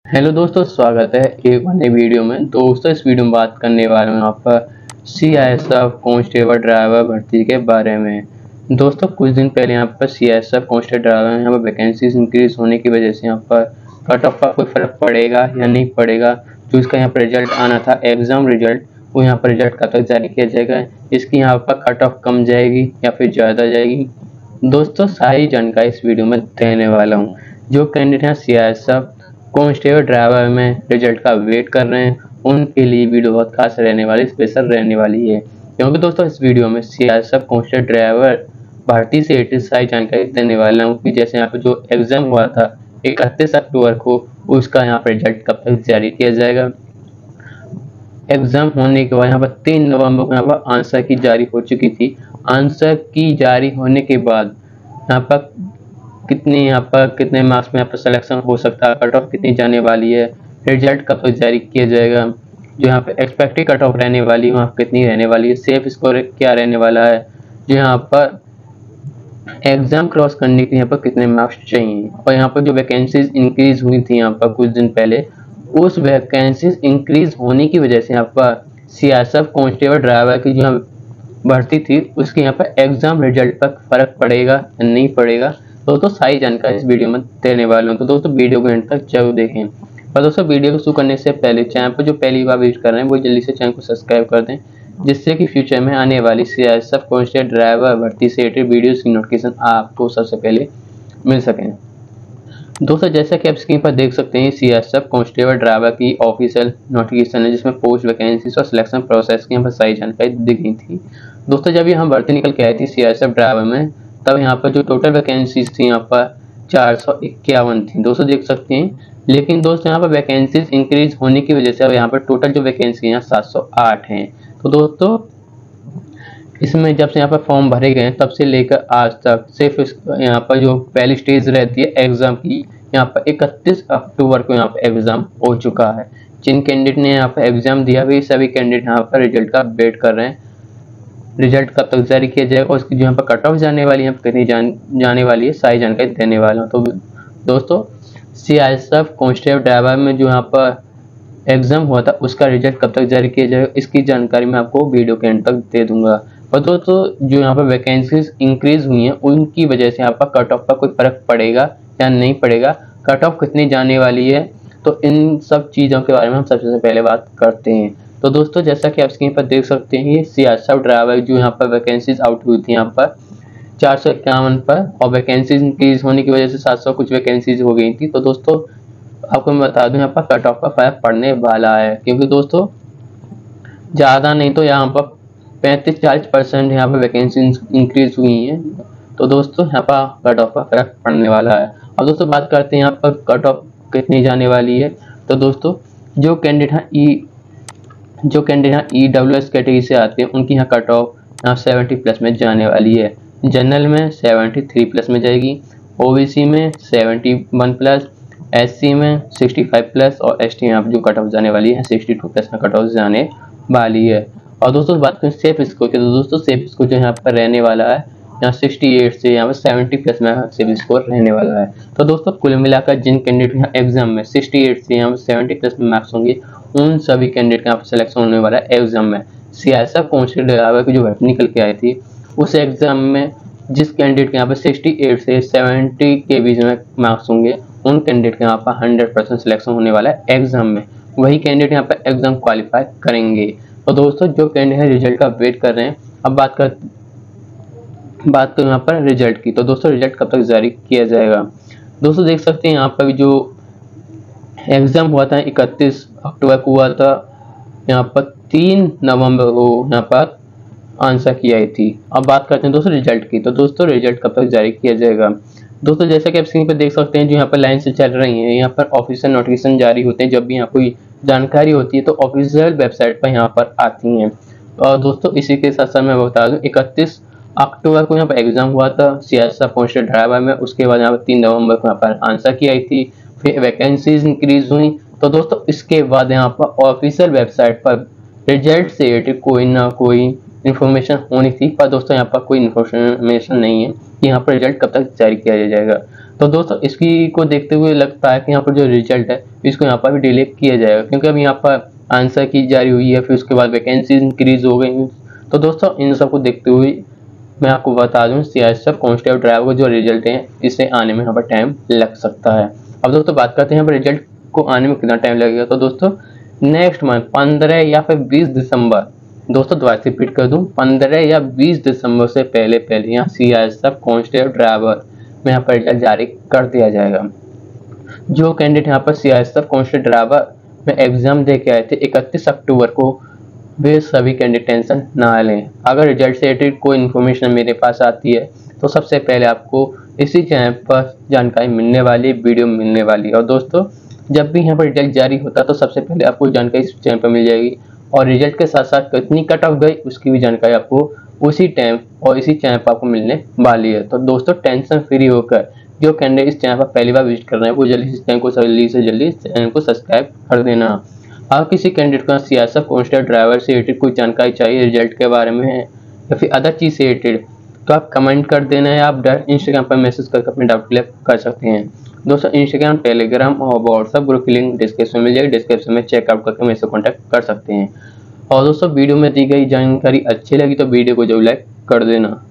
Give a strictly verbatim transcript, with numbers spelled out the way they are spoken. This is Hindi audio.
हेलो दोस्तों, स्वागत है एक नई वीडियो में। दोस्तों इस वीडियो में बात करने वाले हूँ आप C I S F constable driver भर्ती के बारे में। दोस्तों कुछ दिन पहले यहाँ पर C I S F constable driver में यहाँ पर वैकेंसीज इंक्रीज होने की वजह से यहाँ पर कट ऑफ का कोई फर्क पड़ेगा या नहीं पड़ेगा। जो इसका यहाँ पर रिजल्ट आना था एग्जाम रिजल्ट, वो यहाँ पर रिजल्ट कब तक जारी किया जाएगा, इसकी यहाँ पर कट ऑफ कम जाएगी या फिर ज़्यादा जाएगी। दोस्तों सारी जानकारी इस वीडियो में देने वाला हूँ। जो कैंडिडेट हैं C I S F constable driver में रिजल्ट का वेट कर रहे हैं, उनके लिए वीडियो बहुत खास रहने वाली, स्पेशल रहने वाली है। क्योंकि दोस्तों इस वीडियो में C I S F constable driver भर्ती से रिलेटेड सारी जानकारी देने वाला हूँ कि जैसे यहाँ पे जो एग्जाम हुआ था इकतीस अक्टूबर को, उसका यहाँ पर रिजल्ट कब तक जारी किया जाएगा। एग्जाम होने के बाद यहाँ पर तीन नवंबर को यहाँ पर आंसर की जारी हो चुकी थी। आंसर की जारी होने के बाद यहाँ पर कितने यहाँ पर कितने मार्क्स में यहाँ पर सिलेक्शन हो सकता है, कट ऑफ कितनी जाने वाली है, रिजल्ट कब तक जारी किया जाएगा, जो यहाँ पे एक्सपेक्टेड कट ऑफ रहने वाली है वहाँ कितनी रहने वाली है, सेफ स्कोर क्या रहने वाला है, जो यहाँ पर एग्जाम क्रॉस करने के यहाँ पर कितने मार्क्स चाहिए। और यहाँ पर जो वैकेंसीज इंक्रीज हुई थी यहाँ पर कुछ दिन पहले, उस वैकेंसीज इंक्रीज होने की वजह से यहाँ पर C I S F constable driver की जो भर्ती थी उसकी यहाँ पर एग्जाम रिजल्ट पर फर्क पड़ेगा या नहीं पड़ेगा। दोस्तों सारी जानकारी इस वीडियो में देने वाले हूँ, तो दोस्तों वीडियो को एंड तक जरूर देखें। और दोस्तों वीडियो को शुरू करने से पहले चैनल पर जो पहली बार विजिट कर रहे हैं वो जल्दी से चैनल को सब्सक्राइब कर दें, जिससे कि फ्यूचर में आने वाली C I S F constable driver भर्ती से रिलेटेड वीडियोस की नोटिफिकेशन आपको सबसे पहले मिल सकें। दोस्तों जैसा कि आप स्क्रीन पर देख सकते हैं, C I S F constable driver की ऑफिशियल नोटिफिकेशन है जिसमें पोस्ट वैकेंसीज और सिलेक्शन प्रोसेस की यहाँ पर सारी जानकारी दी गई थी। दोस्तों जब यहाँ भर्ती निकल के आई थी C I S F driver में, तब यहाँ पर जो टोटल वैकेंसीज थी यहाँ पर चार सौ इक्यावन थी, दोस्तों देख सकते हैं। लेकिन दोस्तों यहाँ पर वैकेंसीज इंक्रीज होने की वजह से अब यहाँ पर टोटल जो वैकेंसी है सात सौ आठ हैं। तो दोस्तों इसमें जब से यहाँ पर फॉर्म भरे गए तब से लेकर आज तक सिर्फ यहाँ पर जो पहली स्टेज रहती है एग्जाम की, यहाँ पर इकतीस अक्टूबर को यहाँ पर एग्जाम हो चुका है। जिन कैंडिडेट ने यहाँ पर एग्जाम दिया हुआ सभी कैंडिडेट यहाँ पर रिजल्ट का वेट कर रहे हैं। रिजल्ट कब तक जारी किया जाएगा, उसकी जो यहाँ पर कट ऑफ जाने वाली है, कितनी जान जाने वाली है, सारी जानकारी देने वाला हूँ। तो दोस्तों C I S F constable driver में जो यहाँ पर एग्जाम हुआ था उसका रिजल्ट कब तक जारी किया जाएगा, इसकी जानकारी मैं आपको वीडियो के एंड तक दे दूंगा। और दोस्तों जो यहाँ पर वैकेंसीज इंक्रीज हुई हैं उनकी वजह से यहाँ पर कट ऑफ का कोई फर्क पड़ेगा या नहीं पड़ेगा, कट ऑफ कितनी जाने वाली है, तो इन सब चीज़ों के बारे में हम सबसे पहले बात करते हैं। तो दोस्तों जैसा कि आप स्क्रीन पर देख सकते हैं, ये C I S F driver जो यहाँ पर वैकेंसीज आउट हुई थी यहाँ पर चार सौ इक्यावन पर, और वैकेंसीज इंक्रीज होने की वजह से सात सौ कुछ वैकेंसीज हो गई थी। तो दोस्तों आपको मैं बता दूं यहाँ पर कट ऑफ का फर्क पड़ने वाला है, क्योंकि दोस्तों ज़्यादा नहीं तो यहाँ पर पैंतीस चालीस परसेंट यहाँ पर वैकेंसी इंक्रीज हुई हैं। तो दोस्तों यहाँ पर कट ऑफ का फर्क पड़ने वाला है। और दोस्तों बात करते हैं यहाँ पर कट ऑफ कितनी जाने वाली है। तो दोस्तों जो कैंडिडेट हैं ई जो कैंडिडेट यहाँ ई डब्ल्यू एस कैटेगरी से आते हैं उनकी यहाँ कट ऑफ यहाँ सेवेंटी प्लस में जाने वाली है। जनरल में सेवेंटी थ्री प्लस में जाएगी, ओ बी सी में seventy one plus, S C में सिक्सटी फाइव प्लस, और एस टी में आप जो कट ऑफ जाने वाली है सिक्सटी टू प्लस में कट ऑफ जाने वाली है। और दोस्तों बात करें सेफ स्कोर की, तो दोस्तों सेफ स्कोर जो यहाँ पर रहने वाला है यहाँ सिक्सटी एट से यहाँ पर सेवेंटी प्लस में सेफ स्कोर रहने वाला है। तो दोस्तों कुल मिलाकर जिन कैंडिडेट यहाँ एग्जाम में सिक्सटी एट से यहाँ पर सेवेंटी प्लस में मार्क्स होंगे, उन सभी कैंडिडेट का यहाँ पर सिलेक्शन होने वाला है एग्जाम में। C I S F constable driver की जो भर्ती निकल के आई थी उस एग्जाम में जिस कैंडिडेट के यहाँ पर सिक्सटी एट से सेवेंटी के बीच में मार्क्स होंगे, उन कैंडिडेट के यहाँ पर हंड्रेड परसेंट सिलेक्शन होने वाला है एग्जाम में। वही कैंडिडेट यहाँ पर एग्जाम क्वालिफाई करेंगे। तो दोस्तों जो कैंडिडेट रिजल्ट का वेट कर रहे हैं, अब बात कर बात करूँ यहाँ पर रिजल्ट की। तो दोस्तों रिजल्ट कब तक जारी किया जाएगा, दोस्तों देख सकते हैं यहाँ पर जो एग्जाम हुआ था इकतीस अक्टूबर को हुआ था, यहाँ पर तीन नवंबर को यहाँ पर आंसर की आई थी। अब बात करते हैं दोस्तों रिजल्ट की। तो दोस्तों रिजल्ट कब तक जारी किया जाएगा, दोस्तों जैसा कि आप स्क्रीन पर देख सकते हैं जो यहाँ पर लाइन से चल रही है, यहाँ पर ऑफिशियल नोटिफिकेशन जारी होते हैं। जब भी यहाँ कोई जानकारी होती है तो ऑफिशियल वेबसाइट पर यहाँ पर आती हैं। और दोस्तों इसी के साथ साथ मैं बता दूँ इकतीस अक्टूबर को यहाँ पर एग्जाम हुआ था C I S F constable driver में, उसके बाद यहाँ पर तीन नवंबर को यहाँ पर आंसर की आई थी, फिर वैकेंसीज इंक्रीज हुई। तो दोस्तों इसके बाद यहाँ पर ऑफिशियल वेबसाइट पर रिजल्ट से रिलेटेड कोई ना कोई इन्फॉर्मेशन होनी थी, पर दोस्तों यहाँ पर कोई इन्फॉर्मेशन नहीं है कि यहाँ पर रिजल्ट कब तक जारी किया जाएगा। तो दोस्तों इसकी को देखते हुए लगता है कि यहाँ पर जो रिजल्ट है इसको यहाँ पर भी डिले किया जाएगा, क्योंकि अभी यहाँ पर आंसर की जारी हुई है, फिर उसके बाद वैकेंसी इंक्रीज हो गई। तो दोस्तों इन सबको देखते हुए मैं आपको बता दूं सीआईएसएफ कांस्टेबल ड्राइवर को जो रिजल्ट है इसे आने में यहाँ पर टाइम लग सकता है। अब दोस्तों बात करते हैं यहाँ पर रिजल्ट को आने में कितना टाइम लगेगा। तो दोस्तों नेक्स्ट मंथ पंद्रह या फिर बीस दिसंबर, दोस्तों दोबारा से रिपीट कर दूं, पंद्रह या बीस दिसंबर से पहले पहले यहाँ सीआईएसएफ कांस्टेबल ड्राइवर में यहाँ पर रिजल्ट जारी कर दिया जाएगा। जो कैंडिडेट यहाँ पर सीआईएसएफ कांस्टेबल ड्राइवर में एग्जाम दे के आए थे इकतीस अक्टूबर को, वे सभी कैंडिडेट टेंशन ना लें। अगर रिजल्ट से रिलेटेड कोई इन्फॉर्मेशन मेरे पास आती है तो सबसे पहले आपको इसी चैनल पर जानकारी मिलने वाली, वीडियो मिलने वाली है। और दोस्तों जब भी यहाँ पर रिजल्ट जारी होता है तो सबसे पहले आपको जानकारी इस चैनल पर मिल जाएगी, और रिजल्ट के साथ साथ कितनी कट ऑफ गई उसकी भी जानकारी आपको उसी टाइम और इसी चैनल पर आपको मिलने वाली है। तो दोस्तों टेंशन फ्री होकर जो कैंडिडेट इस चैनल पर पहली बार विजिट कर रहे हैं वो जल्दी इस चैनल को जल्दी से जल्दी इस चैनल को सब्सक्राइब कर देना। अगर किसी कैंडिडेट को सीआईएसएफ कांस्टेबल ड्राइवर से रिलेटेड कोई जानकारी चाहिए रिजल्ट के बारे में या फिर अदर चीज़ से रिलेटेड, तो आप कमेंट कर देना या आप डायरेक्ट इंस्टाग्राम पर मैसेज करके अपने डाउट क्लियर कर सकते हैं। दोस्तों इंस्टाग्राम, टेलीग्राम और व्हाट्सएप ग्रुप की लिंक डिस्क्रिप्शन में मिल जाएगी, डिस्क्रिप्शन में चेकआउट करके मेरे से कॉन्टैक्ट कर सकते हैं। और दोस्तों वीडियो में दी गई जानकारी अच्छी लगी तो वीडियो को जरूर लाइक कर देना।